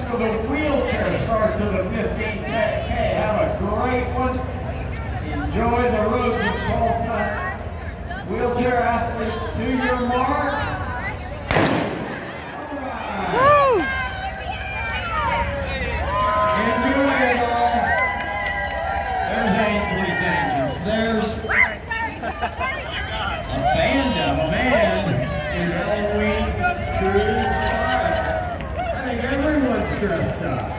for the wheelchair start to the 15K. Have a great one. Enjoy the roads of Tulsa. Wheelchair athletes to your mark. All right. Enjoy it all. There's Ainsley's Angels. There's a band of them and Halloween cruise. I think everyone's dressed up.